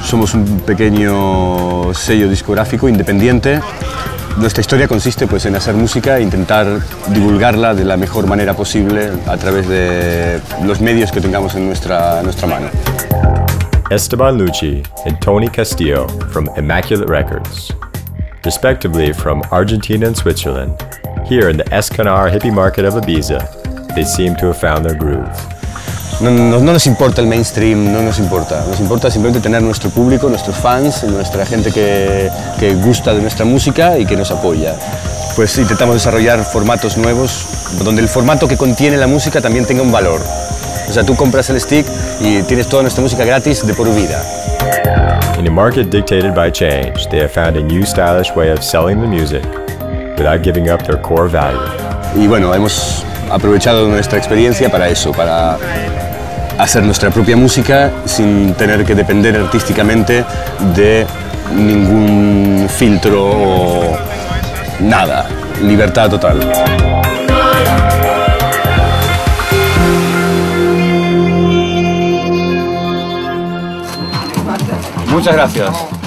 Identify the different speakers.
Speaker 1: Somos un pequeño sello discográfico independiente. Nuestra historia consiste pues, en hacer música e intentar divulgarla de la mejor manera posible a través de los medios que tengamos en nuestra mano.
Speaker 2: Esteban Lucci and Tony Castillo from Immaculate Records, respectively from Argentina and Switzerland. Here in the Escanar hippie market of Ibiza, they seem to have found their groove.
Speaker 1: No nos importa el mainstream, no nos importa. Nos importa simplemente tener nuestro público, nuestros fans, nuestra gente que gusta de nuestra música y que nos apoya. Pues intentamos desarrollar formatos nuevos, donde el formato que contiene la música también tenga un valor. O sea, tú compras el stick y tienes toda nuestra música gratis de por vida.
Speaker 2: In a market dictated by change, they have found a new stylish way of selling the music without giving up their core value.
Speaker 1: Y bueno, hemos aprovechado nuestra experiencia para eso, para hacer nuestra propia música sin tener que depender artísticamente de ningún filtro o nada. Libertad total. Muchas gracias.